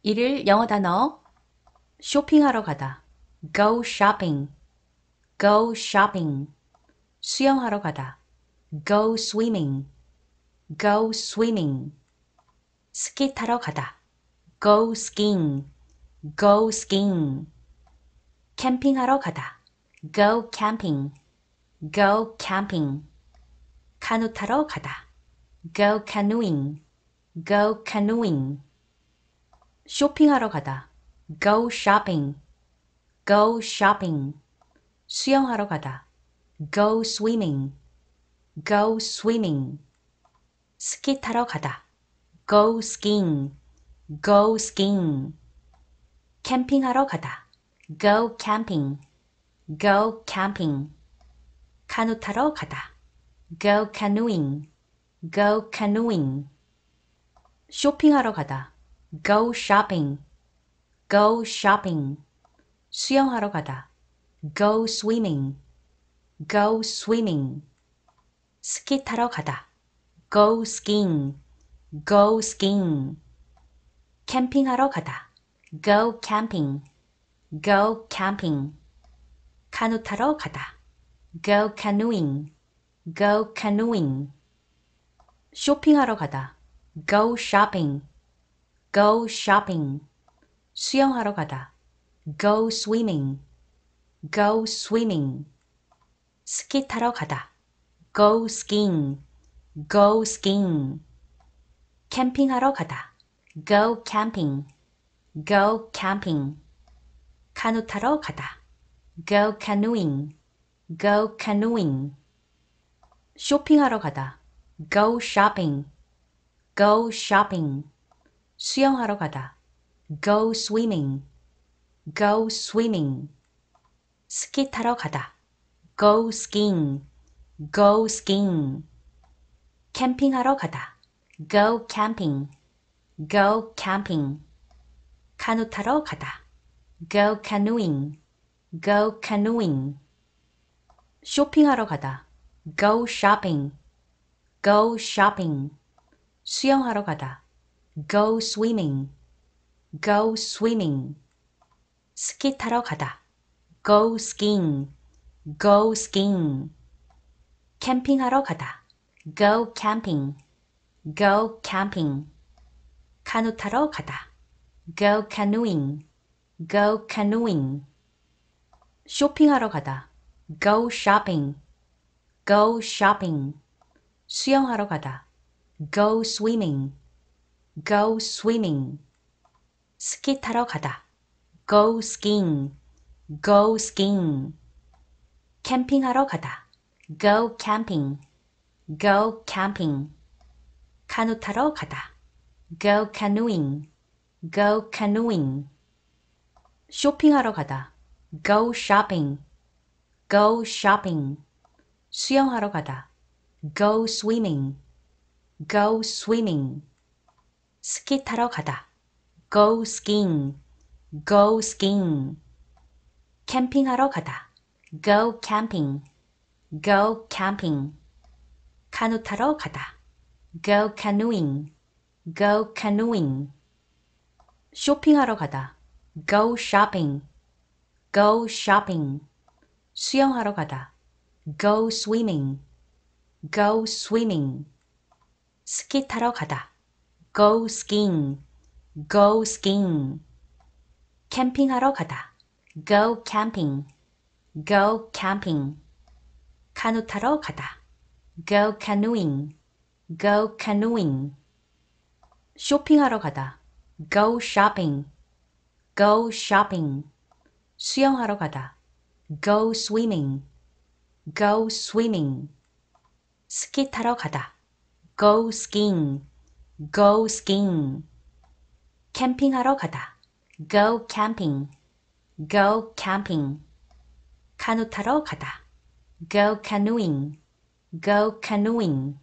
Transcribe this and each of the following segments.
일일 영어 단어 쇼핑하러 가다. go shopping, go shopping. 수영하러 가다. go swimming, go swimming. 스키 타러 가다. go skiing, go skiing. 캠핑하러 가다. go camping, go camping. 카누 타러 가다. go canoeing, go canoeing. 쇼핑하러 가다. go shopping, go shopping. 수영하러 가다. go swimming, go swimming. 스키 타러 가다. go skiing, go skiing. 캠핑하러 가다. go camping, go camping. 카누 타러 가다. go canoeing, go canoeing. 쇼핑하러 가다. go shopping, go shopping. 수영하러 가다. go swimming, go swimming. 스키 타러 가다. go skiing, go skiing. 캠핑하러 가다. go camping, go camping. 카누 타러 가다. go canoeing, go canoeing. 쇼핑하러 가다. go shopping, go shopping. 수영하러 가다. go swimming, go swimming. 스키 타러 가다. go skiing, go skiing. 캠핑하러 가다. go camping, go camping. 카누 타러 가다. go canoeing, go canoeing. 쇼핑하러 가다. go shopping, go shopping. 수영하러 가다. go swimming, go swimming. 스키 타러 가다. go skiing, go skiing. 캠핑하러 가다. go camping, go camping. 카누 타러 가다. go canoeing, go canoeing. 쇼핑하러 가다. go shopping, go shopping. 수영하러 가다. go swimming, go swimming. 스키 타러 가다. go skiing, go skiing. 캠핑하러 가다. go camping, go camping. 카누 타러 가다. go canoeing, go canoeing. 쇼핑하러 가다. go shopping, go shopping. 수영하러 가다. go swimming, go swimming. 스키 타러 가다. go skiing, go skiing. 캠핑하러 가다. go camping, go camping. 카누 타러 가다. go canoeing, go canoeing. 쇼핑하러 가다. go shopping, go shopping. 수영하러 가다. go swimming, go swimming. 스키 타러 가다. go skiing, go skiing. 캠핑하러 가다. go camping, go camping. 카누 타러 가다. go canoeing, go canoeing. 쇼핑하러 가다. go shopping, go shopping. 수영하러 가다. go swimming, go swimming. 스키 타러 가다. go skiing, go skiing. 캠핑하러 가다. go camping, go camping. 카누 타러 가다. go canoeing, go canoeing. 쇼핑하러 가다. go shopping, go shopping. 수영하러 가다. go swimming, go swimming. 스키 타러 가다. go skiing, go skiing. 캠핑하러 가다. go camping, go camping. 카누 타러 가다. go canoeing, go canoeing.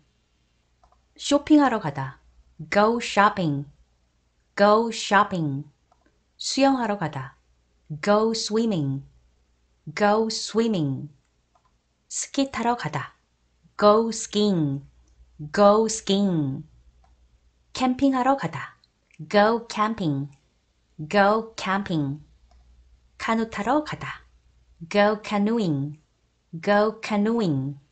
쇼핑하러 가다. go shopping, go shopping. 수영하러 가다. go swimming, go swimming. 스키 타러 가다. go skiing, go skiing. 캠핑하러 가다. go camping, go camping. 카누 타러 가다. go canoeing. go canoeing.